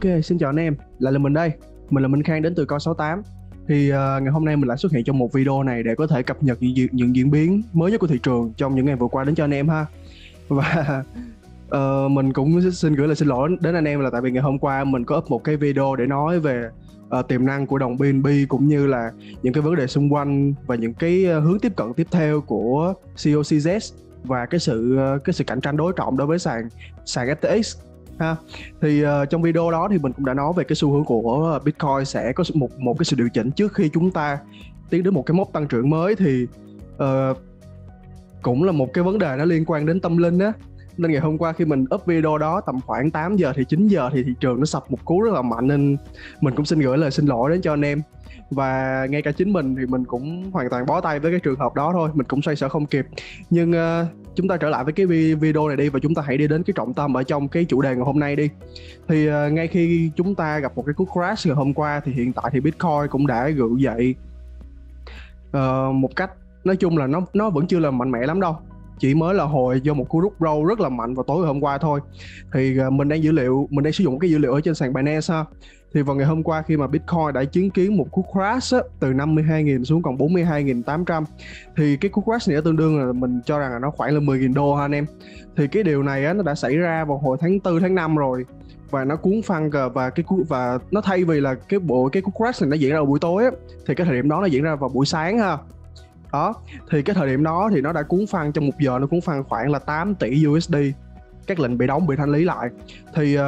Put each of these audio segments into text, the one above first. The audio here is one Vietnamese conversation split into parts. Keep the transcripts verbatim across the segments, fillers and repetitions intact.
xin chào anh em, lại là mình đây. Mình là Minh Khang đến từ Coi sáu tám. Thì uh, ngày hôm nay mình lại xuất hiện trong một video này để có thể cập nhật những, di- những diễn biến mới nhất của thị trường trong những ngày vừa qua đến cho anh em ha. Và uh, mình cũng xin gửi lời xin lỗi đến anh em là tại vì ngày hôm qua mình có up một cái video để nói về uh, tiềm năng của đồng bê en bê cũng như là những cái vấn đề xung quanh và những cái uh, hướng tiếp cận tiếp theo của xê o xê Z và cái sự uh, cái sự cạnh tranh đối trọng đối với sàn sàn ép tê ích ha. Thì uh, trong video đó thì mình cũng đã nói về cái xu hướng của Bitcoin sẽ có một một cái sự điều chỉnh trước khi chúng ta tiến đến một cái mốc tăng trưởng mới. Thì uh, cũng là một cái vấn đề nó liên quan đến tâm linh á, nên ngày hôm qua khi mình up video đó tầm khoảng tám giờ thì chín giờ thì thị trường nó sập một cú rất là mạnh, nên mình cũng xin gửi lời xin lỗi đến cho anh em. Và ngay cả chính mình thì mình cũng hoàn toàn bó tay với cái trường hợp đó thôi, mình cũng xoay sở không kịp. Nhưng uh, chúng ta trở lại với cái video này đi, và chúng ta hãy đi đến cái trọng tâm ở trong cái chủ đề ngày hôm nay đi. Thì uh, ngay khi chúng ta gặp một cái cú crash ngày hôm qua thì hiện tại thì Bitcoin cũng đã gượng dậy uh, một cách nói chung là nó nó vẫn chưa là mạnh mẽ lắm đâu, chỉ mới là hồi do một cú rút râu rất là mạnh vào tối ngày hôm qua thôi. Thì uh, mình đang dữ liệu mình đang sử dụng cái dữ liệu ở trên sàn Binance ha. Thì vào ngày hôm qua khi mà Bitcoin đã chứng kiến một cú crash á, từ năm mươi hai nghìn xuống còn bốn mươi hai nghìn tám trăm, thì cái cú crash này tương đương là mình cho rằng là nó khoảng là mười nghìn đô ha anh em. Thì cái điều này á, nó đã xảy ra vào hồi tháng tư tháng năm rồi, và nó cuốn phăng cờ và cái cú và nó thay vì là cái bộ cái cú crash này nó diễn ra vào buổi tối á, thì cái thời điểm đó nó diễn ra vào buổi sáng ha. Đó, thì cái thời điểm đó thì nó đã cuốn phăng trong một giờ, nó cuốn phăng khoảng là tám tỷ u ét đê, các lệnh bị đóng bị thanh lý lại. Thì uh,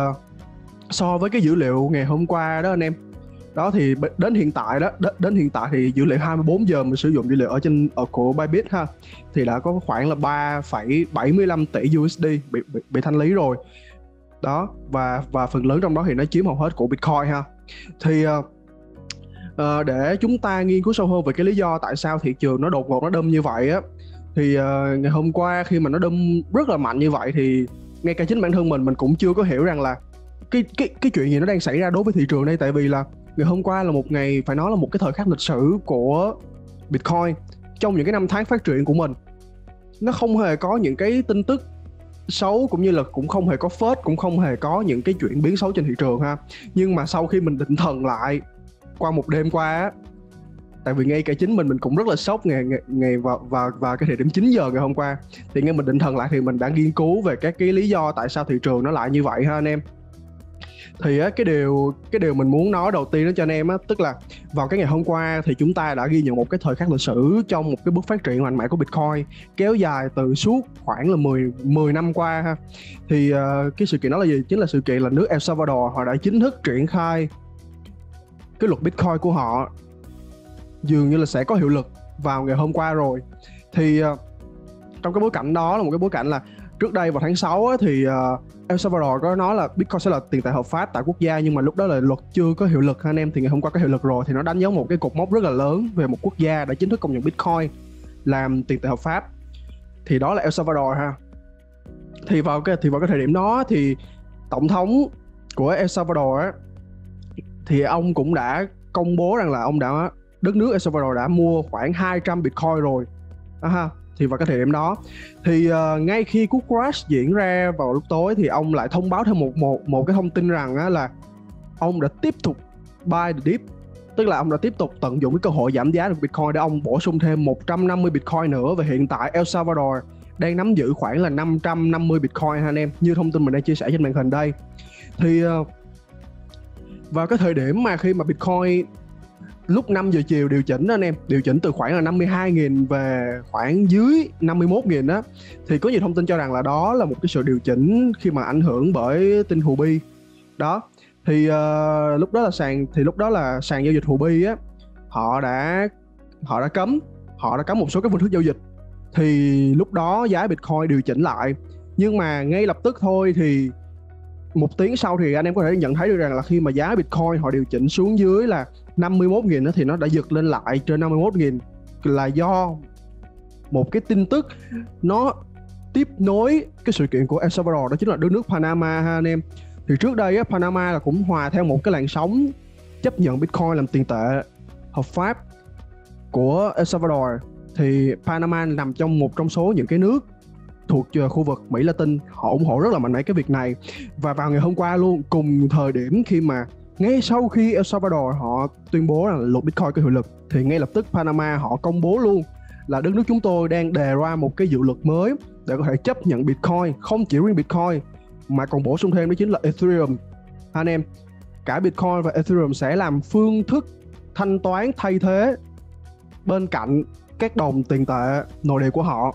so với cái dữ liệu ngày hôm qua đó anh em, đó thì đến hiện tại đó đến hiện tại thì dữ liệu hai mươi bốn giờ mình sử dụng dữ liệu ở trên ở của Bybit ha, thì đã có khoảng là ba phẩy bảy mươi lăm tỷ u ét đê bị, bị bị thanh lý rồi đó, và và phần lớn trong đó thì nó chiếm hầu hết của Bitcoin ha. Thì uh, uh, để chúng ta nghiên cứu sâu hơn về cái lý do tại sao thị trường nó đột ngột nó đâm như vậy á, thì uh, ngày hôm qua khi mà nó đâm rất là mạnh như vậy thì ngay cả chính bản thân mình mình cũng chưa có hiểu rằng là cái cái cái chuyện gì nó đang xảy ra đối với thị trường đây. Tại vì là ngày hôm qua là một ngày phải nói là một cái thời khắc lịch sử của Bitcoin trong những cái năm tháng phát triển của mình. Nó không hề có những cái tin tức xấu, cũng như là cũng không hề có phết, cũng không hề có những cái chuyển biến xấu trên thị trường ha. Nhưng mà sau khi mình định thần lại qua một đêm qua á, tại vì ngay cả chính mình mình cũng rất là sốc ngày ngày, ngày vào và và cái thời điểm chín giờ ngày hôm qua, thì ngay mình định thần lại thì mình đã nghiên cứu về các cái lý do tại sao thị trường nó lại như vậy ha anh em. Thì á, cái điều cái điều mình muốn nói đầu tiên đó cho anh em á, tức là vào cái ngày hôm qua thì chúng ta đã ghi nhận một cái thời khắc lịch sử trong một cái bước phát triển mạnh mẽ của Bitcoin kéo dài từ suốt khoảng là mười năm qua ha. Thì uh, cái sự kiện đó là gì? Chính là sự kiện là nước El Salvador họ đã chính thức triển khai cái luật Bitcoin của họ, dường như là sẽ có hiệu lực vào ngày hôm qua rồi. Thì uh, trong cái bối cảnh đó là một cái bối cảnh là trước đây vào tháng sáu á, thì uh, El Salvador có nói là Bitcoin sẽ là tiền tệ hợp pháp tại quốc gia, nhưng mà lúc đó là luật chưa có hiệu lực anh em. Thì ngày hôm qua có hiệu lực rồi, thì nó đánh dấu một cái cột mốc rất là lớn về một quốc gia đã chính thức công nhận Bitcoin làm tiền tệ hợp pháp. Thì đó là El Salvador ha. Thì vào cái thì vào cái thời điểm đó thì tổng thống của El Salvador á, thì ông cũng đã công bố rằng là ông đã đất nước El Salvador đã mua khoảng hai trăm Bitcoin rồi đó ha. Thì vào cái thời điểm đó thì uh, ngay khi cú crash diễn ra vào lúc tối thì ông lại thông báo thêm một một một cái thông tin rằng á, là ông đã tiếp tục buy the dip, tức là ông đã tiếp tục tận dụng cái cơ hội giảm giá được Bitcoin để ông bổ sung thêm một trăm năm mươi Bitcoin nữa. Và hiện tại El Salvador đang nắm giữ khoảng là năm trăm năm mươi Bitcoin ha anh em, như thông tin mình đang chia sẻ trên màn hình đây. Thì uh, vào cái thời điểm mà khi mà Bitcoin lúc năm giờ chiều điều chỉnh đó anh em, điều chỉnh từ khoảng là năm mươi hai nghìn về khoảng dưới năm mươi mốt nghìn đó, thì có nhiều thông tin cho rằng là đó là một cái sự điều chỉnh khi mà ảnh hưởng bởi tin Huobi đó. Thì uh, lúc đó là sàn thì lúc đó là sàn giao dịch Huobi á, họ đã họ đã cấm họ đã cấm một số các phương thức giao dịch. Thì lúc đó giá Bitcoin điều chỉnh lại, nhưng mà ngay lập tức thôi thì một tiếng sau thì anh em có thể nhận thấy được rằng là khi mà giá Bitcoin họ điều chỉnh xuống dưới là năm mươi mốt nghìn đó, thì nó đã giật lên lại trên năm mươi mốt nghìn, là do một cái tin tức nó tiếp nối cái sự kiện của El Salvador, đó chính là đất nước Panama ha anh em. Thì trước đây á, Panama là cũng hòa theo một cái làn sóng chấp nhận Bitcoin làm tiền tệ hợp pháp của El Salvador. Thì Panama nằm trong một trong số những cái nước thuộc khu vực Mỹ Latin họ ủng hộ rất là mạnh mẽ cái việc này. Và vào ngày hôm qua luôn, cùng thời điểm khi mà ngay sau khi El Salvador họ tuyên bố là luật Bitcoin có hiệu lực, thì ngay lập tức Panama họ công bố luôn là đất nước chúng tôi đang đề ra một cái dự luật mới để có thể chấp nhận Bitcoin, không chỉ riêng Bitcoin mà còn bổ sung thêm đó chính là Ethereum. Anh em, cả Bitcoin và Ethereum sẽ làm phương thức thanh toán thay thế bên cạnh các đồng tiền tệ nội địa của họ,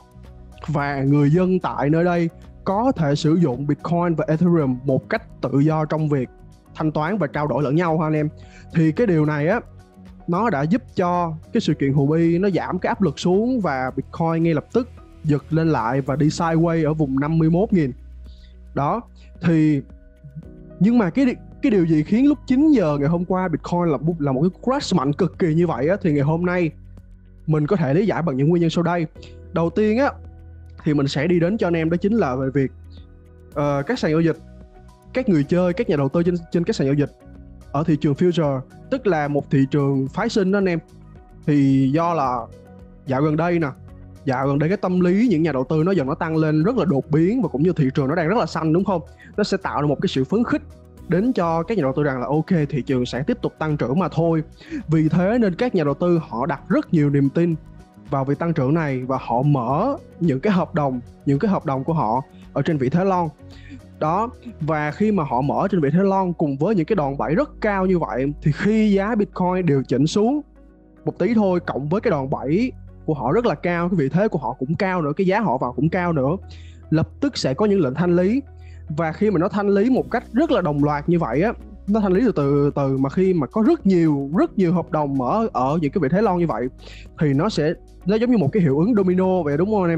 và người dân tại nơi đây có thể sử dụng Bitcoin và Ethereum một cách tự do trong việc thanh toán và trao đổi lẫn nhau ha anh em. Thì cái điều này á, nó đã giúp cho cái sự kiện Huobi nó giảm cái áp lực xuống, và Bitcoin ngay lập tức giật lên lại và đi sideways ở vùng năm mươi mốt nghìn. Đó, thì nhưng mà cái cái điều gì khiến lúc chín giờ ngày hôm qua Bitcoin là, là một cái crash mạnh cực kỳ như vậy á, thì ngày hôm nay mình có thể lý giải bằng những nguyên nhân sau đây. Đầu tiên á, thì mình sẽ đi đến cho anh em đó chính là về việc uh, các sàn giao dịch, các người chơi, các nhà đầu tư trên, trên các sàn giao dịch ở thị trường future, tức là một thị trường phái sinh đó anh em. Thì do là dạo gần đây nè, dạo gần đây cái tâm lý những nhà đầu tư nó dần nó tăng lên rất là đột biến, và cũng như thị trường nó đang rất là xanh đúng không? Nó sẽ tạo ra một cái sự phấn khích đến cho các nhà đầu tư rằng là ok, thị trường sẽ tiếp tục tăng trưởng mà thôi. Vì thế nên các nhà đầu tư họ đặt rất nhiều niềm tin vào việc tăng trưởng này, và họ mở những cái hợp đồng, những cái hợp đồng của họ ở trên vị thế long. Đó, và khi mà họ mở trên vị thế long cùng với những cái đòn bẩy rất cao như vậy, thì khi giá Bitcoin điều chỉnh xuống một tí thôi, cộng với cái đòn bẩy của họ rất là cao, cái vị thế của họ cũng cao nữa, cái giá họ vào cũng cao nữa, lập tức sẽ có những lệnh thanh lý. Và khi mà nó thanh lý một cách rất là đồng loạt như vậy á, nó thanh lý từ từ từ mà khi mà có rất nhiều rất nhiều hợp đồng mở ở những cái vị thế long như vậy, thì nó sẽ nó giống như một cái hiệu ứng domino vậy đúng không anh em?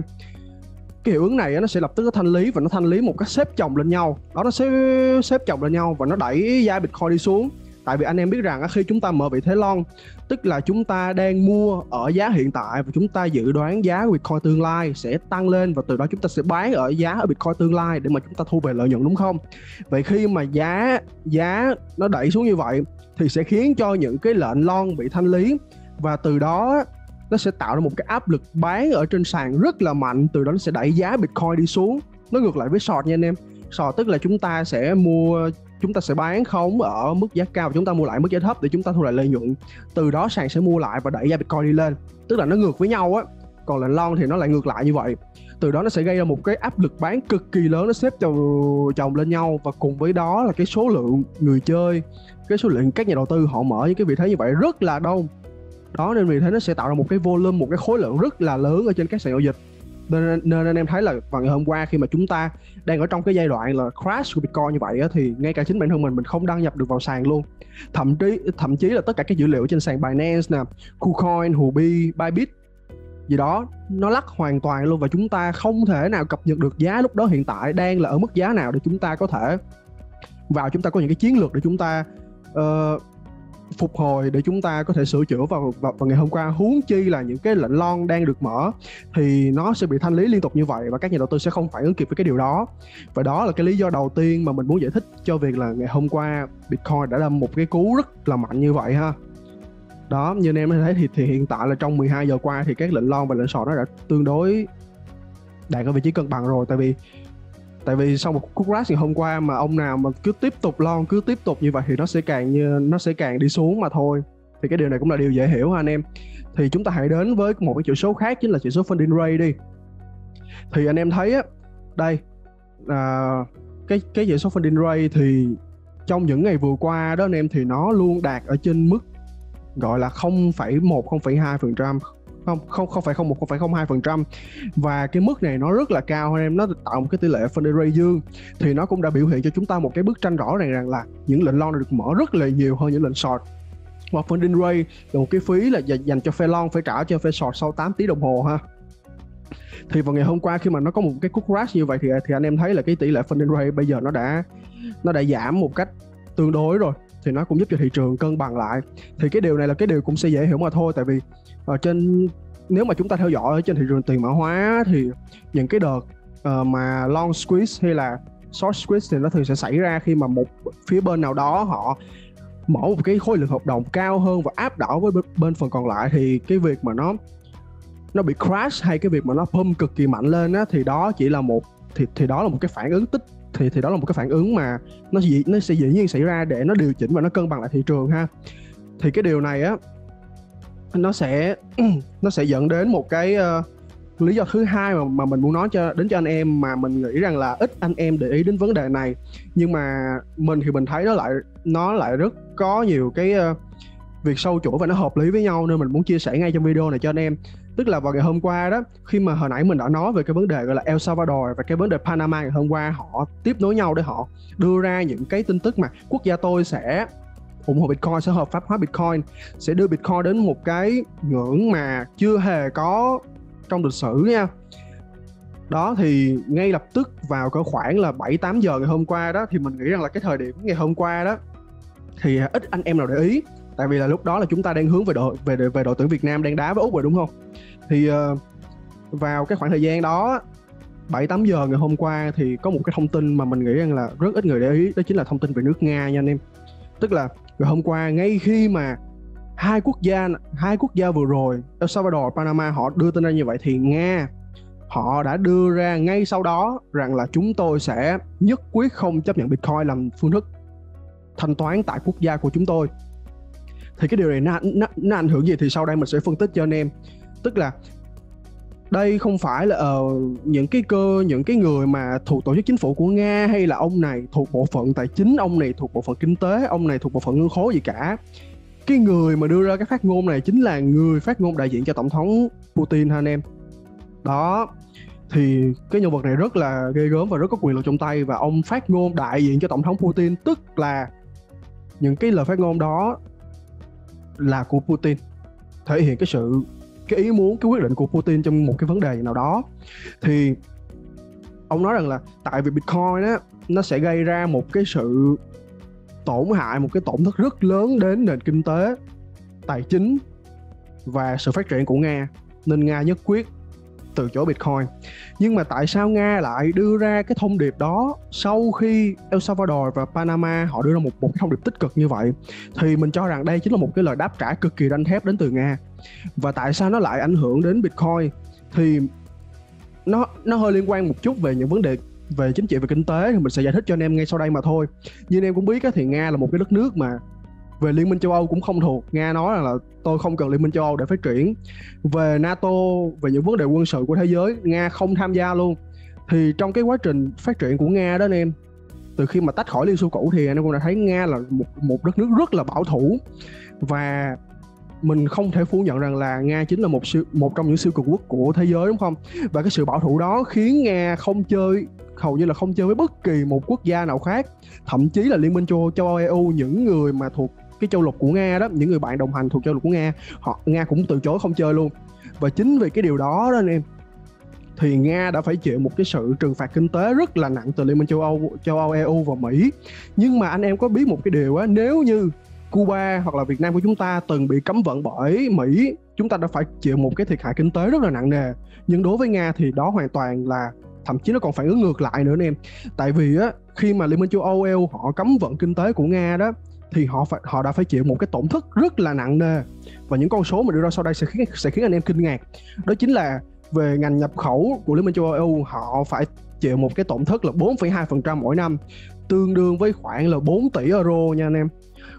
Cái hiệu ứng này nó sẽ lập tức nó thanh lý, và nó thanh lý một cách xếp chồng lên nhau. Đó, nó sẽ xếp chồng lên nhau và nó đẩy giá Bitcoin đi xuống. Tại vì anh em biết rằng khi chúng ta mở vị thế long, tức là chúng ta đang mua ở giá hiện tại, và chúng ta dự đoán giá Bitcoin tương lai sẽ tăng lên, và từ đó chúng ta sẽ bán ở giá ở Bitcoin tương lai để mà chúng ta thu về lợi nhuận đúng không? Vậy khi mà giá giá nó đẩy xuống như vậy thì sẽ khiến cho những cái lệnh long bị thanh lý, và từ đó nó sẽ tạo ra một cái áp lực bán ở trên sàn rất là mạnh, từ đó nó sẽ đẩy giá Bitcoin đi xuống. Nó ngược lại với short nha anh em. Short tức là chúng ta sẽ mua, chúng ta sẽ bán khống ở mức giá cao và chúng ta mua lại mức giá thấp để chúng ta thu lại lợi nhuận. Từ đó sàn sẽ mua lại và đẩy giá Bitcoin đi lên. Tức là nó ngược với nhau á. Còn lệnh long thì nó lại ngược lại như vậy. Từ đó nó sẽ gây ra một cái áp lực bán cực kỳ lớn, nó xếp chồng, chồng lên nhau, và cùng với đó là cái số lượng người chơi, cái số lượng các nhà đầu tư họ mở những cái vị thế như vậy rất là đông. Đó, nên vì thế nó sẽ tạo ra một cái volume, một cái khối lượng rất là lớn ở trên các sàn giao dịch. Nên, nên anh em thấy là vào ngày hôm qua khi mà chúng ta đang ở trong cái giai đoạn là crash của Bitcoin như vậy á, thì ngay cả chính bản thân mình mình không đăng nhập được vào sàn luôn. Thậm chí thậm chí là tất cả các dữ liệu trên sàn Binance nè, KuCoin, Huobi, Bybit gì đó nó lắc hoàn toàn luôn, và chúng ta không thể nào cập nhật được giá lúc đó hiện tại đang là ở mức giá nào để chúng ta có thể vào, chúng ta có những cái chiến lược để chúng ta uh, phục hồi, để chúng ta có thể sửa chữa vào, vào, vào ngày hôm qua. Huống chi là những cái lệnh long đang được mở thì nó sẽ bị thanh lý liên tục như vậy, và các nhà đầu tư sẽ không phản ứng kịp với cái điều đó. Và đó là cái lý do đầu tiên mà mình muốn giải thích cho việc là ngày hôm qua Bitcoin đã đâm một cái cú rất là mạnh như vậy ha. Đó, như anh em thấy thì, thì hiện tại là trong mười hai giờ qua thì các lệnh long và lệnh short nó đã tương đối đạt ở vị trí cân bằng rồi. Tại vì Tại vì sau một cú crash ngày hôm qua mà ông nào mà cứ tiếp tục long, cứ tiếp tục như vậy thì nó sẽ càng như nó sẽ càng đi xuống mà thôi. Thì cái điều này cũng là điều dễ hiểu ha anh em. Thì chúng ta hãy đến với một cái chỉ số khác, chính là chỉ số funding rate đi. Thì anh em thấy á, đây à, cái cái chỉ số funding rate thì trong những ngày vừa qua đó anh em, thì nó luôn đạt ở trên mức gọi là không phẩy một, không phẩy hai phần trăm, không không không phải không một, không phải không hai phần trăm, và cái mức này nó rất là cao anh em. Nó tạo một cái tỷ lệ funding rate dương, thì nó cũng đã biểu hiện cho chúng ta một cái bức tranh rõ ràng rằng là những lệnh long được mở rất là nhiều hơn những lệnh short. Và funding rate là một cái phí là dành cho phe long phải trả cho phe short sau tám tiếng đồng hồ ha. Thì vào ngày hôm qua khi mà nó có một cái cú crash như vậy thì thì anh em thấy là cái tỷ lệ funding rate bây giờ nó đã nó đã giảm một cách tương đối rồi, thì nó cũng giúp cho thị trường cân bằng lại. Thì cái điều này là cái điều cũng sẽ dễ hiểu mà thôi. Tại vì ở trên, nếu mà chúng ta theo dõi ở trên thị trường tiền mã hóa thì những cái đợt uh, mà long squeeze hay là short squeeze thì nó thường sẽ xảy ra khi mà một phía bên nào đó họ mở một cái khối lượng hợp đồng cao hơn và áp đảo với bên, bên phần còn lại. Thì cái việc mà nó nó bị crash hay cái việc mà nó pump cực kỳ mạnh lên á, thì đó chỉ là một thì thì đó là một cái phản ứng tích thì thì đó là một cái phản ứng mà nó dĩ, nó sẽ dĩ nhiên xảy ra để nó điều chỉnh và nó cân bằng lại thị trường ha. Thì cái điều này á nó sẽ nó sẽ dẫn đến một cái uh, lý do thứ hai mà mà mình muốn nói cho đến cho anh em, mà mình nghĩ rằng là ít anh em để ý đến vấn đề này, nhưng mà mình thì mình thấy nó lại nó lại rất có nhiều cái uh, việc sâu chuỗi và nó hợp lý với nhau, nên mình muốn chia sẻ ngay trong video này cho anh em. Tức là vào ngày hôm qua đó, khi mà hồi nãy mình đã nói về cái vấn đề gọi là El Salvador và cái vấn đề Panama, ngày hôm qua họ tiếp nối nhau để họ đưa ra những cái tin tức mà quốc gia tôi sẽ ủng hộ Bitcoin, sẽ hợp pháp hóa Bitcoin, sẽ đưa Bitcoin đến một cái ngưỡng mà chưa hề có trong lịch sử nha. Đó thì ngay lập tức vào cỡ khoảng là bảy tám giờ ngày hôm qua đó, thì mình nghĩ rằng là cái thời điểm ngày hôm qua đó thì ít anh em nào để ý, tại vì là lúc đó là chúng ta đang hướng về đội về về đội tuyển Việt Nam đang đá với Úc rồi, đúng không? Thì uh, vào cái khoảng thời gian đó bảy tám giờ ngày hôm qua thì có một cái thông tin mà mình nghĩ rằng là rất ít người để ý, đó chính là thông tin về nước Nga nha anh em. Tức là ngày hôm qua, ngay khi mà hai quốc gia hai quốc gia vừa rồi, El Salvador, Panama, họ đưa tin ra như vậy, thì Nga họ đã đưa ra ngay sau đó rằng là chúng tôi sẽ nhất quyết không chấp nhận Bitcoin làm phương thức thanh toán tại quốc gia của chúng tôi. Thì cái điều này nó, nó, nó ảnh hưởng gì thì sau đây mình sẽ phân tích cho anh em. Tức là đây không phải là uh, những cái cơ những cái người mà thuộc tổ chức chính phủ của Nga, hay là ông này thuộc bộ phận tài chính, ông này thuộc bộ phận kinh tế, ông này thuộc bộ phận ngân khố gì cả. Cái người mà đưa ra cái phát ngôn này chính là người phát ngôn đại diện cho tổng thống Putin ha anh em. Đó thì cái nhân vật này rất là ghê gớm và rất có quyền lực trong tay, và ông phát ngôn đại diện cho tổng thống Putin, tức là những cái lời phát ngôn đó là của Putin, thể hiện cái sự cái ý muốn, cái quyết định của Putin trong một cái vấn đề nào đó. Thì ông nói rằng là tại vì Bitcoin á, nó sẽ gây ra một cái sự tổn hại, một cái tổn thất rất lớn đến nền kinh tế, tài chính và sự phát triển của Nga, nên Nga nhất quyết từ chối Bitcoin. Nhưng mà tại sao Nga lại đưa ra cái thông điệp đó sau khi El Salvador và Panama họ đưa ra một, một cái thông điệp tích cực như vậy? Thì mình cho rằng đây chính là một cái lời đáp trả cực kỳ đanh thép đến từ Nga. Và tại sao nó lại ảnh hưởng đến Bitcoin? Thì nó, nó hơi liên quan một chút về những vấn đề về chính trị và kinh tế, thì mình sẽ giải thích cho anh em ngay sau đây mà thôi. Như anh em cũng biết á, thì Nga là một cái đất nước mà về Liên minh châu Âu cũng không thuộc. Nga nói là tôi không cần Liên minh châu Âu để phát triển. Về NATO, về những vấn đề quân sự của thế giới, Nga không tham gia luôn. Thì trong cái quá trình phát triển của Nga đó anh em, từ khi mà tách khỏi Liên Xô cũ, thì anh em cũng đã thấy Nga là một, một đất nước rất là bảo thủ. Và mình không thể phủ nhận rằng là Nga chính là một siêu, một trong những siêu cường quốc của thế giới, đúng không? Và cái sự bảo thủ đó khiến Nga không chơi, hầu như là không chơi với bất kỳ một quốc gia nào khác. Thậm chí là Liên minh châu, châu Âu, e u, những người mà thuộc cái châu lục của Nga đó, những người bạn đồng hành thuộc châu lục của Nga, họ Nga cũng từ chối không chơi luôn. Và chính vì cái điều đó đó anh em, thì Nga đã phải chịu một cái sự trừng phạt kinh tế rất là nặng từ Liên minh châu Âu, châu Âu, e u và Mỹ. Nhưng mà anh em có biết một cái điều á, nếu như Cuba hoặc là Việt Nam của chúng ta từng bị cấm vận bởi Mỹ, chúng ta đã phải chịu một cái thiệt hại kinh tế rất là nặng nề. Nhưng đối với Nga thì đó hoàn toàn là, thậm chí nó còn phản ứng ngược lại nữa anh em. Tại vì á, khi mà Liên minh châu Âu, e u họ cấm vận kinh tế của Nga đó, thì họ phải họ đã phải chịu một cái tổn thất rất là nặng nề. Và những con số mà đưa ra sau đây sẽ khiến sẽ khiến anh em kinh ngạc. Đó chính là về ngành nhập khẩu của Liên minh châu Âu, e u, họ phải chịu một cái tổn thất là bốn phẩy hai phần trăm mỗi năm, tương đương với khoảng là bốn tỷ euro nha anh em.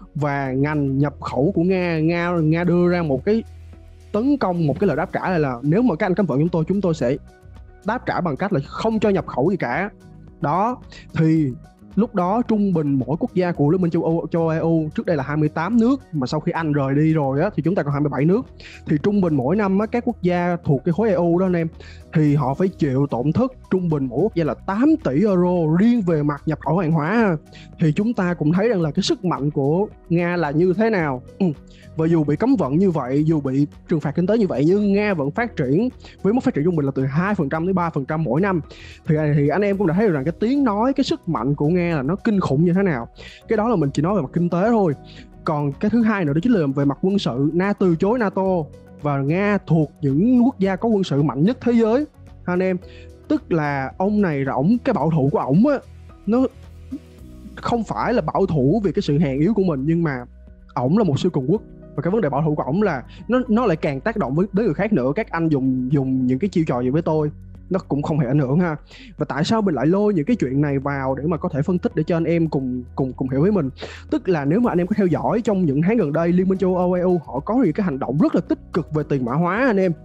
Và ngành nhập khẩu của Nga, Nga Nga đưa ra một cái tấn công, một cái lời đáp trả là, là nếu mà các anh cấm vận chúng tôi, chúng tôi sẽ đáp trả bằng cách là không cho nhập khẩu gì cả. Đó thì lúc đó trung bình mỗi quốc gia của Liên minh châu Âu, châu Âu, e u, trước đây là hai mươi tám nước, mà sau khi Anh rời đi rồi á, thì chúng ta còn hai mươi bảy nước. Thì trung bình mỗi năm á, các quốc gia thuộc cái khối e u đó anh em, thì họ phải chịu tổn thất trung bình mỗi quốc gia là tám tỷ euro riêng về mặt nhập khẩu hàng hóa. Thì chúng ta cũng thấy rằng là cái sức mạnh của Nga là như thế nào. Ừ. Và dù bị cấm vận như vậy, dù bị trừng phạt kinh tế như vậy, nhưng Nga vẫn phát triển với mức phát triển trung bình là từ hai phần trăm đến ba phần trăm mỗi năm. Thì, thì anh em cũng đã thấy được rằng cái tiếng nói, cái sức mạnh của Nga là nó kinh khủng như thế nào. Cái đó là mình chỉ nói về mặt kinh tế thôi. Còn cái thứ hai nữa đó chính là về mặt quân sự. Nga từ chối NATO, và Nga thuộc những quốc gia có quân sự mạnh nhất thế giới anh em. Tức là ông này là ổng, cái bảo thủ của ổng á, nó không phải là bảo thủ vì cái sự hèn yếu của mình, nhưng mà ổng là một siêu cường quốc. Và cái vấn đề bảo thủ của ổng là nó nó lại càng tác động với đến người khác nữa. Các anh dùng dùng những cái chiêu trò gì với tôi nó cũng không hề ảnh hưởng ha. Và tại sao mình lại lôi những cái chuyện này vào để mà có thể phân tích để cho anh em cùng cùng cùng hiểu với mình? Tức là nếu mà anh em có theo dõi trong những tháng gần đây, Liên minh châu Âu e u họ có những cái hành động rất là tích cực về tiền mã hóa anh em.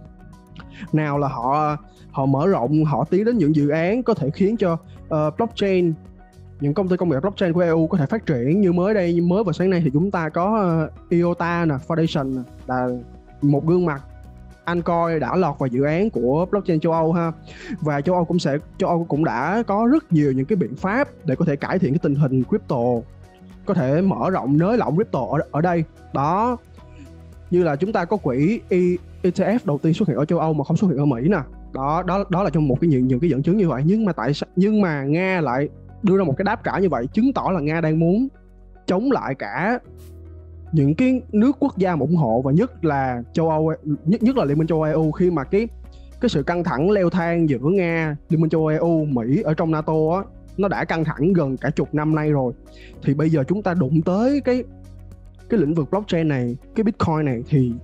Nào là họ họ mở rộng, họ tiến đến những dự án có thể khiến cho uh, blockchain, những công ty công nghệ blockchain của e u có thể phát triển. Như mới đây, như mới vào sáng nay thì chúng ta có uh, i o ta nè, Foundation nè, là một gương mặt anh coi đã lọt vào dự án của blockchain châu Âu ha. Và châu Âu cũng sẽ châu Âu cũng đã có rất nhiều những cái biện pháp để có thể cải thiện cái tình hình crypto, có thể mở rộng nới lỏng crypto ở, ở đây đó. Như là chúng ta có quỹ e, e tê ép đầu tiên xuất hiện ở châu Âu mà không xuất hiện ở Mỹ nè. Đó đó đó là trong một cái những những cái dẫn chứng như vậy. Nhưng mà tại sao nhưng mà Nga lại đưa ra một cái đáp trả như vậy, chứng tỏ là Nga đang muốn chống lại cả những cái nước quốc gia ủng hộ, và nhất là châu Âu, nhất nhất là Liên minh châu Âu e u, khi mà cái cái sự căng thẳng leo thang giữa Nga, Liên minh châu Âu e u, Mỹ ở trong NATO á, nó đã căng thẳng gần cả chục năm nay rồi. Thì bây giờ chúng ta đụng tới cái cái lĩnh vực blockchain này, cái Bitcoin này, thì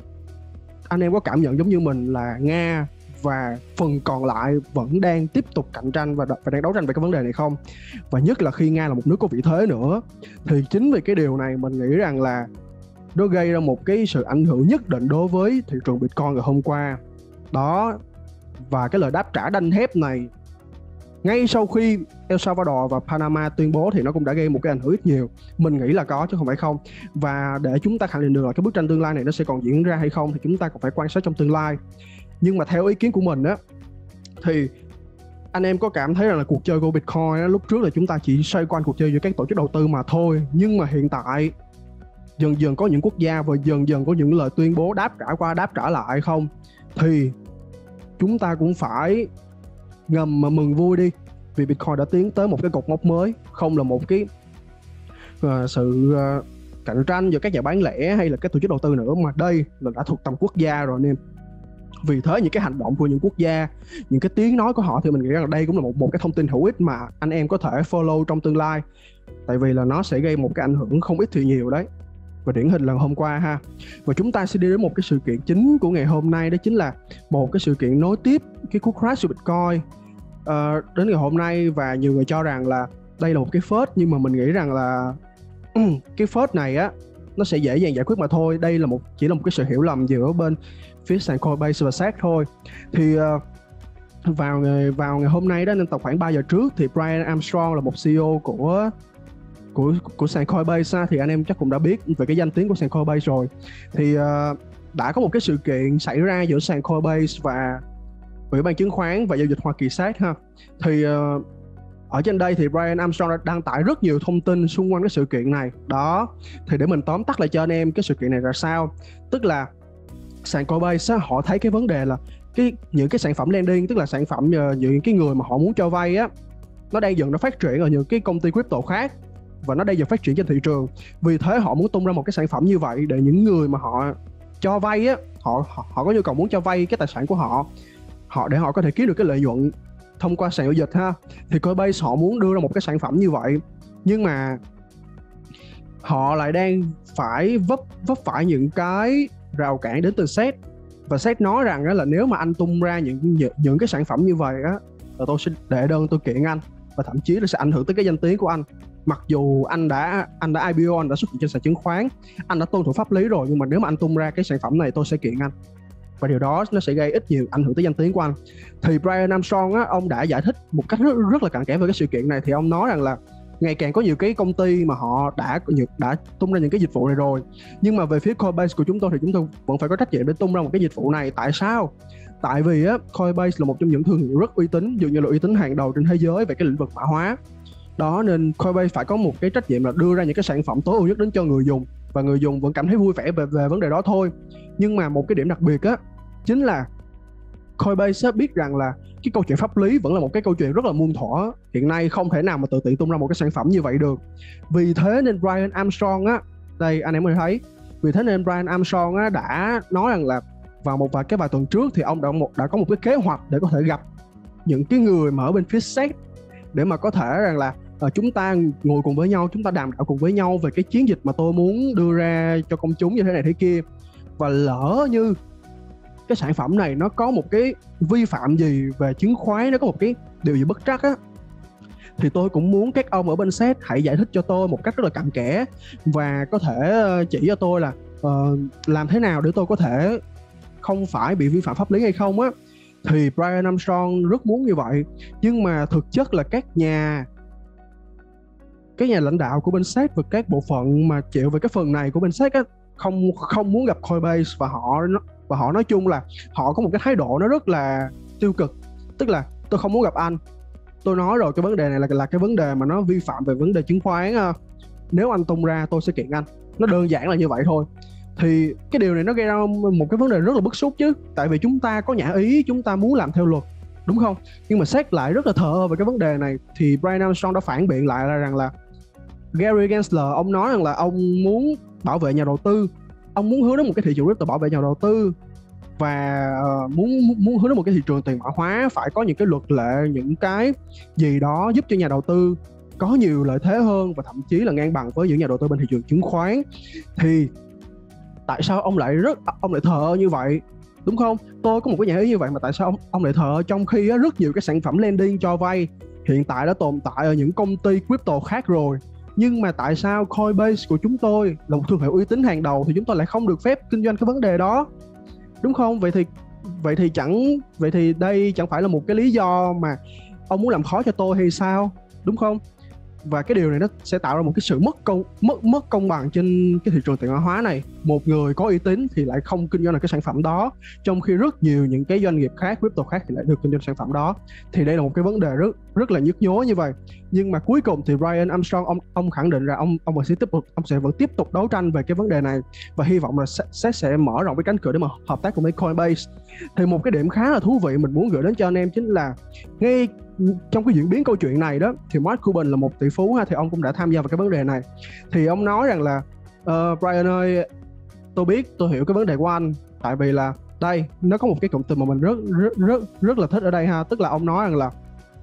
anh em có cảm nhận giống như mình là Nga và phần còn lại vẫn đang tiếp tục cạnh tranh và, và đang đấu tranh về cái vấn đề này không? Và nhất là khi Nga là một nước có vị thế nữa, thì chính vì cái điều này mình nghĩ rằng là nó gây ra một cái sự ảnh hưởng nhất định đối với thị trường Bitcoin ngày hôm qua đó. Và cái lời đáp trả đanh thép này ngay sau khi El Salvador và Panama tuyên bố thì nó cũng đã gây một cái ảnh hưởng ít nhiều. Mình nghĩ là có chứ không phải không. Và để chúng ta khẳng định được là cái bức tranh tương lai này nó sẽ còn diễn ra hay không thì chúng ta còn phải quan sát trong tương lai. Nhưng mà theo ý kiến của mình á, thì anh em có cảm thấy rằng là cuộc chơi của Bitcoin á, lúc trước là chúng ta chỉ xoay quanh cuộc chơi giữa các tổ chức đầu tư mà thôi. Nhưng mà hiện tại dần dần có những quốc gia và dần dần có những lời tuyên bố đáp trả qua đáp trả lại không, thì chúng ta cũng phải ngầm mà mừng vui đi, vì Bitcoin đã tiến tới một cái cột mốc mới, không là một cái uh, sự uh, cạnh tranh giữa các nhà bán lẻ hay là các tổ chức đầu tư nữa, mà đây là đã thuộc tầm quốc gia rồi anh em. Vì thế những cái hành động của những quốc gia, những cái tiếng nói của họ thì mình nghĩ rằng là đây cũng là một, một cái thông tin hữu ích mà anh em có thể follow trong tương lai, tại vì là nó sẽ gây một cái ảnh hưởng không ít thì nhiều đấy. Và điển hình là hôm qua ha. Và chúng ta sẽ đi đến một cái sự kiện chính của ngày hôm nay, đó chính là một cái sự kiện nối tiếp cái cú crash của Bitcoin uh, đến ngày hôm nay. Và nhiều người cho rằng là đây là một cái phớt, nhưng mà mình nghĩ rằng là um, cái phớt này á nó sẽ dễ dàng giải quyết mà thôi. Đây là một chỉ là một cái sự hiểu lầm giữa bên phía sàn Coinbase và ét a xê thôi. Thì uh, vào ngày vào ngày hôm nay đó, nên tầm khoảng ba giờ trước, thì Brian Armstrong là một xê e ô của của của sàn Coinbase, thì anh em chắc cũng đã biết về cái danh tiếng của sàn Coinbase rồi. Thì uh, đã có một cái sự kiện xảy ra giữa sàn Coinbase và Ủy ban chứng khoán và giao dịch Hoa Kỳ ét e xê ha. Thì uh, ở trên đây thì Brian Armstrong đã đăng tải rất nhiều thông tin xung quanh cái sự kiện này đó. Thì để mình tóm tắt lại cho anh em cái sự kiện này là sao. Tức là sàn Coinbase á, họ thấy cái vấn đề là cái những cái sản phẩm lending, tức là sản phẩm uh, những cái người mà họ muốn cho vay á, nó đang dần nó phát triển ở những cái công ty crypto khác, và nó đang dần phát triển trên thị trường. Vì thế họ muốn tung ra một cái sản phẩm như vậy để những người mà họ cho vay á, họ, họ họ có nhu cầu muốn cho vay cái tài sản của họ, họ để họ có thể kiếm được cái lợi nhuận thông qua sàn giao dịch ha. Thì Coinbase họ muốn đưa ra một cái sản phẩm như vậy, nhưng mà họ lại đang phải vấp vấp phải những cái rào cản đến từ ét e xê. Và ét e xê nói rằng là nếu mà anh tung ra những những, những cái sản phẩm như vậy á, là tôi sẽ đệ đơn tôi kiện anh, và thậm chí là sẽ ảnh hưởng tới cái danh tiếng của anh. Mặc dù anh đã anh đã i pê o, anh đã xuất hiện trên sàn chứng khoán, anh đã tuân thủ pháp lý rồi, nhưng mà nếu mà anh tung ra cái sản phẩm này tôi sẽ kiện anh, và điều đó nó sẽ gây ít nhiều ảnh hưởng tới danh tiếng của anh. Thì Brian Armstrong á, ông đã giải thích một cách rất, rất là cặn kẽ về cái sự kiện này. Thì ông nói rằng là ngày càng có nhiều cái công ty mà họ đã đã tung ra những cái dịch vụ này rồi, nhưng mà về phía Coinbase của chúng tôi thì chúng tôi vẫn phải có trách nhiệm để tung ra một cái dịch vụ này. Tại sao? Tại vì á, Coinbase là một trong những thương hiệu rất uy tín, dường như là uy tín hàng đầu trên thế giới về cái lĩnh vực mã hóa đó, nên Coinbase phải có một cái trách nhiệm là đưa ra những cái sản phẩm tối ưu nhất đến cho người dùng, và người dùng vẫn cảm thấy vui vẻ về, về vấn đề đó thôi. Nhưng mà một cái điểm đặc biệt á, chính là Coinbase biết rằng là cái câu chuyện pháp lý vẫn là một cái câu chuyện rất là muôn thuở. Hiện nay không thể nào mà tự tiện tung ra một cái sản phẩm như vậy được. Vì thế nên Brian Armstrong á, đây anh em có thể thấy, vì thế nên Brian Armstrong á đã nói rằng là vào một vài cái vài tuần trước thì ông đã một đã có một cái kế hoạch để có thể gặp những cái người mà ở bên phía ét e xê, để mà có thể rằng là uh, chúng ta ngồi cùng với nhau, chúng ta đàm đạo cùng với nhau về cái chiến dịch mà tôi muốn đưa ra cho công chúng như thế này thế kia. và lỡ như cái sản phẩm này nó có một cái vi phạm gì về chứng khoán, nó có một cái điều gì bất trắc á, thì tôi cũng muốn các ông ở bên sét hãy giải thích cho tôi một cách rất là cặn kẽ và có thể chỉ cho tôi là uh, làm thế nào để tôi có thể không phải bị vi phạm pháp lý hay không á. Thì Brian Armstrong rất muốn như vậy, nhưng mà thực chất là các nhà các nhà lãnh đạo của bên sét và các bộ phận mà chịu về cái phần này của bên sét á không không muốn gặp Coinbase, và họ và họ nói chung là họ có một cái thái độ nó rất là tiêu cực, tức là tôi không muốn gặp anh, tôi nói rồi cái vấn đề này là là cái vấn đề mà nó vi phạm về vấn đề chứng khoán, nếu anh tung ra tôi sẽ kiện anh, nó đơn giản là như vậy thôi. Thì cái điều này nó gây ra một cái vấn đề rất là bức xúc chứ, tại vì chúng ta có nhã ý, chúng ta muốn làm theo luật, đúng không? Nhưng mà sét lại rất là thờ về cái vấn đề này. Thì Brian Armstrong đã phản biện lại là rằng là Gary Gensler, ông nói rằng là ông muốn bảo vệ nhà đầu tư, ông muốn hướng đến một cái thị trường crypto bảo vệ nhà đầu tư, và uh, muốn muốn hướng đến một cái thị trường tiền mã hóa phải có những cái luật lệ, những cái gì đó giúp cho nhà đầu tư có nhiều lợi thế hơn và thậm chí là ngang bằng với những nhà đầu tư bên thị trường chứng khoán. Thì tại sao ông lại rất ông lại thờ như vậy, đúng không? Tôi có một cái nhã ý như vậy mà tại sao ông ông lại thờ, trong khi rất nhiều cái sản phẩm lending cho vay hiện tại đã tồn tại ở những công ty crypto khác rồi, nhưng mà tại sao Coinbase của chúng tôi là một thương hiệu uy tín hàng đầu thì chúng tôi lại không được phép kinh doanh cái vấn đề đó, đúng không? Vậy thì vậy thì chẳng vậy thì đây chẳng phải là một cái lý do mà ông muốn làm khó cho tôi hay sao, đúng không? Và cái điều này nó sẽ tạo ra một cái sự mất công mất mất công bằng trên cái thị trường tiền mã hóa này. Một người có uy tín thì lại không kinh doanh được cái sản phẩm đó, trong khi rất nhiều những cái doanh nghiệp khác, crypto khác thì lại được kinh doanh sản phẩm đó. Thì đây là một cái vấn đề rất rất là nhức nhối như vậy. Nhưng mà cuối cùng thì Brian Armstrong ông ông khẳng định là ông ông sẽ tiếp tục ông sẽ vẫn tiếp tục đấu tranh về cái vấn đề này, và hy vọng là sẽ sẽ mở rộng cái cánh cửa để mà hợp tác cùng với Coinbase. Thì một cái điểm khá là thú vị mình muốn gửi đến cho anh em chính là ngay trong cái diễn biến câu chuyện này đó, thì Mark Cuban là một tỷ phú ha, thì ông cũng đã tham gia vào cái vấn đề này. Thì ông nói rằng là uh, Brian ơi, tôi biết, tôi hiểu cái vấn đề của anh, tại vì là đây nó có một cái cụm từ mà mình rất rất rất rất là thích ở đây ha, tức là ông nói rằng là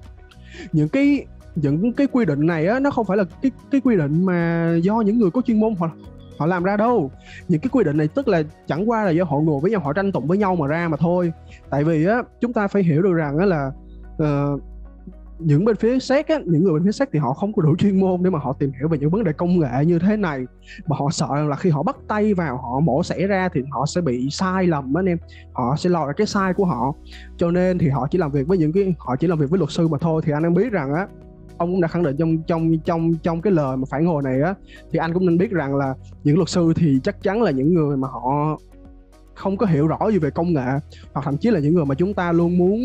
những cái những cái quy định này á, nó không phải là cái cái quy định mà do những người có chuyên môn họ họ làm ra đâu. Những cái quy định này tức là chẳng qua là do họ ngồi với nhau, họ tranh tụng với nhau mà ra mà thôi. Tại vì á, chúng ta phải hiểu được rằng á là uh, những bên phía sét á, những người bên phía sét thì họ không có đủ chuyên môn để mà họ tìm hiểu về những vấn đề công nghệ như thế này, mà họ sợ rằng là khi họ bắt tay vào, họ mổ xẻ ra thì họ sẽ bị sai lầm á anh em, họ sẽ lòi ra cái sai của họ, cho nên thì họ chỉ làm việc với những cái họ chỉ làm việc với luật sư mà thôi. Thì anh em biết rằng á, ông cũng đã khẳng định trong trong trong trong cái lời mà phản hồi này á, thì anh cũng nên biết rằng là những luật sư thì chắc chắn là những người mà họ không có hiểu rõ gì về công nghệ, hoặc thậm chí là những người mà chúng ta luôn muốn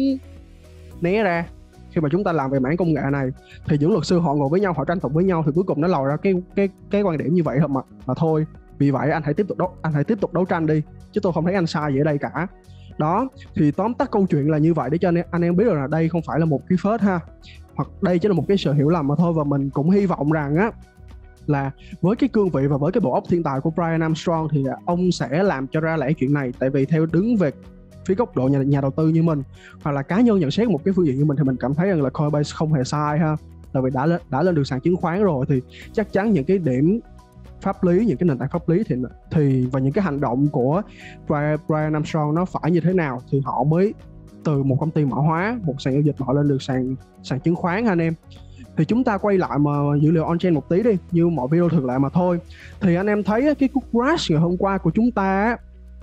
né ra khi mà chúng ta làm về mảng công nghệ này. Thì những luật sư họ ngồi với nhau, họ tranh tụng với nhau, thì cuối cùng nó lòi ra cái cái cái quan điểm như vậy mà mà thôi. Vì vậy anh hãy tiếp tục đấu anh hãy tiếp tục đấu tranh đi, chứ tôi không thấy anh sai gì ở đây cả. Đó, thì tóm tắt câu chuyện là như vậy để cho anh em, anh em biết được là đây không phải là một cái phết ha, hoặc đây chỉ là một cái sự hiểu lầm mà thôi. Và mình cũng hy vọng rằng á là với cái cương vị và với cái bộ óc thiên tài của Brian Armstrong thì ông sẽ làm cho ra lẽ chuyện này. Tại vì theo đứng về phía góc độ nhà, nhà đầu tư như mình, hoặc là cá nhân nhận xét một cái phương diện như mình, thì mình cảm thấy rằng là Coinbase không hề sai ha. Tại vì đã lên, đã lên được sàn chứng khoán rồi thì chắc chắn những cái điểm pháp lý, những cái nền tảng pháp lý thì thì và những cái hành động của Brian, Brian Armstrong nó phải như thế nào thì họ mới từ một công ty mã hóa, một sàn giao dịch mà họ lên được sàn sàn chứng khoán ha anh em. Thì chúng ta quay lại mà dữ liệu on-chain một tí đi, như mọi video thường lại mà thôi. Thì anh em thấy cái cú crash ngày hôm qua của chúng ta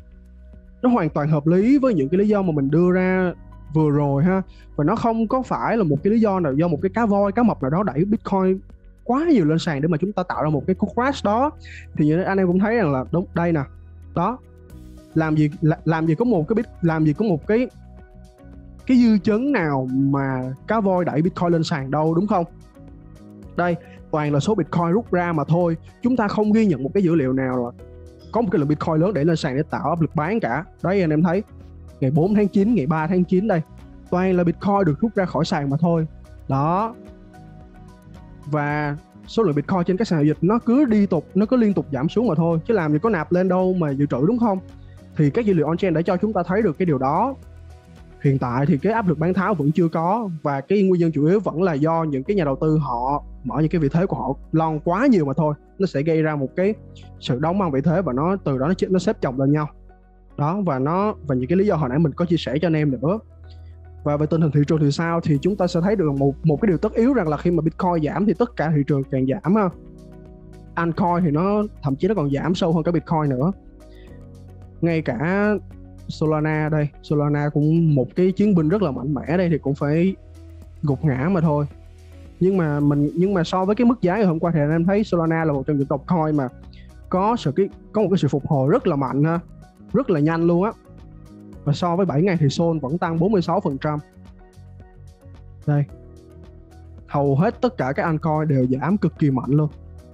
nó hoàn toàn hợp lý với những cái lý do mà mình đưa ra vừa rồi ha, và nó không có phải là một cái lý do nào do một cái cá voi cá mập nào đó đẩy Bitcoin quá nhiều lên sàn để mà chúng ta tạo ra một cái cú crash đó. Thì như anh em cũng thấy rằng là đúng đây nè, đó, làm gì làm gì có một cái bit làm gì có một cái cái dư chấn nào mà cá voi đẩy Bitcoin lên sàn đâu, đúng không? Đây toàn là số Bitcoin rút ra mà thôi, chúng ta không ghi nhận một cái dữ liệu nào là có một cái lượng Bitcoin lớn để lên sàn để tạo áp lực bán cả. Đấy anh em thấy ngày bốn tháng chín, ngày ba tháng chín đây, toàn là Bitcoin được rút ra khỏi sàn mà thôi. Đó. Và số lượng Bitcoin trên các sàn giao dịch nó cứ đi tục, nó cứ liên tục giảm xuống mà thôi, chứ làm gì có nạp lên đâu mà dự trữ, đúng không? Thì các dữ liệu on-chain để cho chúng ta thấy được cái điều đó. Hiện tại thì cái áp lực bán tháo vẫn chưa có, và cái nguyên nhân chủ yếu vẫn là do những cái nhà đầu tư họ mở những cái vị thế của họ lon quá nhiều mà thôi. Nó sẽ gây ra một cái sự đóng băng vị thế và nó từ đó nó, nó xếp chồng lên nhau. Đó, và nó và những cái lý do hồi nãy mình có chia sẻ cho anh em nữa. Và về tình hình thị trường thì sao, thì chúng ta sẽ thấy được một một cái điều tất yếu rằng là khi mà Bitcoin giảm thì tất cả thị trường càng giảm ha. Altcoin thì nó thậm chí nó còn giảm sâu hơn cả Bitcoin nữa. Ngay cả Solana đây, Solana cũng một cái chiến binh rất là mạnh mẽ đây thì cũng phải gục ngã mà thôi. Nhưng mà mình nhưng mà so với cái mức giá ngày hôm qua thì anh em thấy Solana là một trong những đồng coin mà có sự cái có một cái sự phục hồi rất là mạnh ha, rất là nhanh luôn á. Và so với bảy ngày thì Sol vẫn tăng bốn mươi sáu phần trăm. Đây, hầu hết tất cả các altcoin đều giảm cực kỳ mạnh luôn.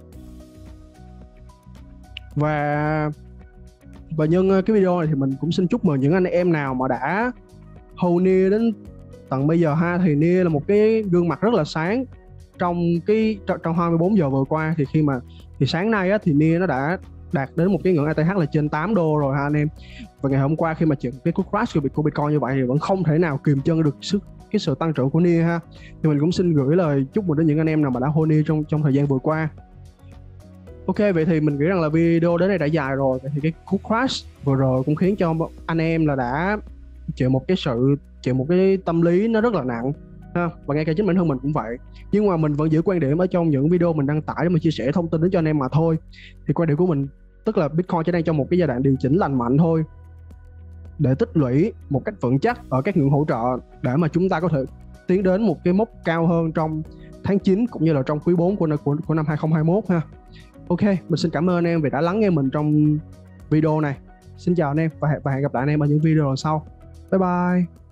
Và và nhân cái video này thì mình cũng xin chúc mừng những anh em nào mà đã hold Nia đến tận bây giờ ha. Thì Nia là một cái gương mặt rất là sáng trong cái trong hai mươi bốn giờ vừa qua. Thì khi mà thì sáng nay á, thì Nia nó đã đạt đến một cái ngưỡng a tê hát là trên tám đô rồi ha anh em. Và ngày hôm qua khi mà trận cái cú crash của Bitcoin như vậy thì vẫn không thể nào kiềm chân được sức cái sự tăng trưởng của Nia ha. Thì mình cũng xin gửi lời chúc mừng đến những anh em nào mà đã hold Nia trong trong thời gian vừa qua. Ok, vậy thì mình nghĩ rằng là video đến đây đã dài rồi. Vậy thì cái cú crash vừa rồi cũng khiến cho anh em là đã chịu một cái sự chịu một cái tâm lý nó rất là nặng ha. Và ngay cả chính bản thân mình cũng vậy. Nhưng mà mình vẫn giữ quan điểm ở trong những video mình đăng tải để mình chia sẻ thông tin đến cho anh em mà thôi. Thì quan điểm của mình tức là Bitcoin chỉ đang trong một cái giai đoạn điều chỉnh lành mạnh thôi, để tích lũy một cách vững chắc ở các ngưỡng hỗ trợ để mà chúng ta có thể tiến đến một cái mốc cao hơn trong tháng chín cũng như là trong quý bốn của, của, của năm hai không hai mốt ha. Ok, mình xin cảm ơn anh em vì đã lắng nghe mình trong video này. Xin chào anh em và hẹn gặp lại anh em ở những video lần sau. Bye bye.